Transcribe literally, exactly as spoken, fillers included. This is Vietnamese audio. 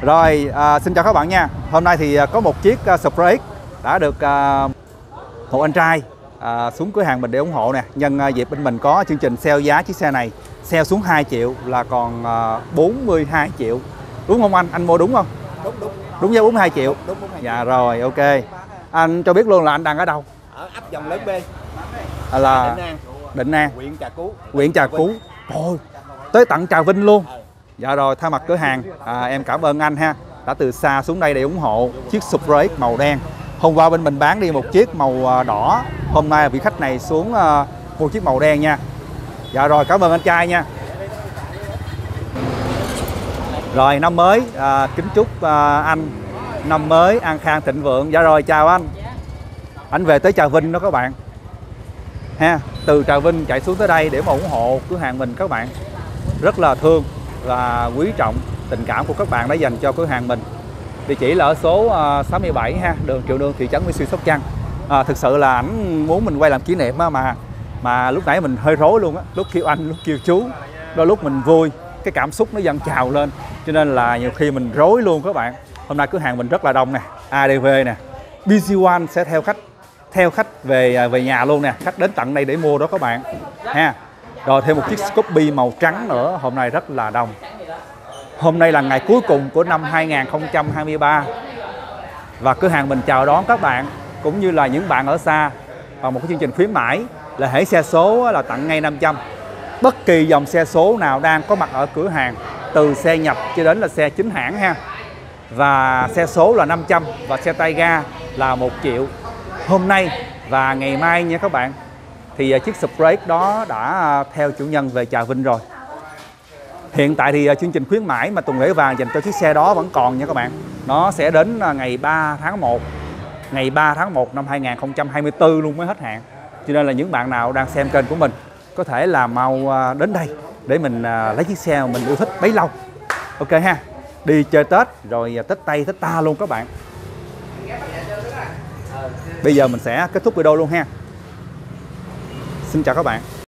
Rồi, à, xin chào các bạn nha. Hôm nay thì có một chiếc uh, Spray X đã được uh, một anh trai uh, xuống cửa hàng mình để ủng hộ nè. Nhân uh, dịp bên mình có chương trình sale giá chiếc xe này, sale xuống hai triệu là còn uh, bốn mươi hai triệu. Đúng không anh? Anh mua đúng không? Đúng đúng. Đúng giá bốn mươi hai triệu. Đúng, đúng bốn mươi hai. Dạ rồi, ok. Anh cho biết luôn là anh đang ở đâu? Ở ấp Dòng Lớn B. À, là Định An. Định An, huyện Trà Cú. huyện Trà Cú. Ôi, tới tận Trà Vinh luôn. Dạ rồi, thay mặt cửa hàng à, em cảm ơn anh ha, đã từ xa xuống đây để ủng hộ chiếc Spray X màu đen. Hôm qua bên mình bán đi một chiếc màu đỏ, hôm nay vị khách này xuống uh, mua chiếc màu đen nha. Dạ rồi, cảm ơn anh trai nha. Rồi, năm mới à, kính chúc uh, anh năm mới an khang thịnh vượng. Dạ rồi, chào anh. Anh về tới Trà Vinh đó các bạn ha, từ Trà Vinh chạy xuống tới đây để mà ủng hộ cửa hàng mình các bạn. Rất là thương và quý trọng tình cảm của các bạn đã dành cho cửa hàng mình. Địa chỉ là ở số uh, sáu mươi bảy ha, đường Triệu Nương, thị trấn Mỹ Xuyên, Sóc Trăng. À, thực sự là ảnh muốn mình quay làm kỷ niệm á, mà mà lúc nãy mình hơi rối luôn á, lúc kêu anh, lúc kêu chú, đôi lúc mình vui, cái cảm xúc nó dâng trào lên, cho nên là nhiều khi mình rối luôn các bạn. Hôm nay cửa hàng mình rất là đông nè, a đê vê nè, bê giê One sẽ theo khách theo khách về về nhà luôn nè, khách đến tận đây để mua đó các bạn ha. Rồi thêm một chiếc Scorpio màu trắng nữa, hôm nay rất là đông. Hôm nay là ngày cuối cùng của năm hai nghìn không trăm hai mươi ba và cửa hàng mình chào đón các bạn cũng như là những bạn ở xa bằng một cái chương trình khuyến mãi là hãy xe số là tặng ngay năm trăm. Bất kỳ dòng xe số nào đang có mặt ở cửa hàng, từ xe nhập cho đến là xe chính hãng ha. Và xe số là năm trăm và xe tay ga là một triệu. Hôm nay và ngày mai nha các bạn, thì chiếc Spray X đó đã theo chủ nhân về Trà Vinh rồi. Hiện tại thì chương trình khuyến mãi mà tuần lễ vàng dành cho chiếc xe đó vẫn còn nha các bạn. Nó sẽ đến ngày ba tháng một, ngày ba tháng một năm hai nghìn không trăm hai mươi tư luôn mới hết hạn. Cho nên là những bạn nào đang xem kênh của mình có thể là mau đến đây để mình lấy chiếc xe mà mình yêu thích bấy lâu. Ok ha, đi chơi Tết rồi Tết Tây, Tết ta luôn các bạn. Bây giờ mình sẽ kết thúc video luôn ha. Xin chào các bạn.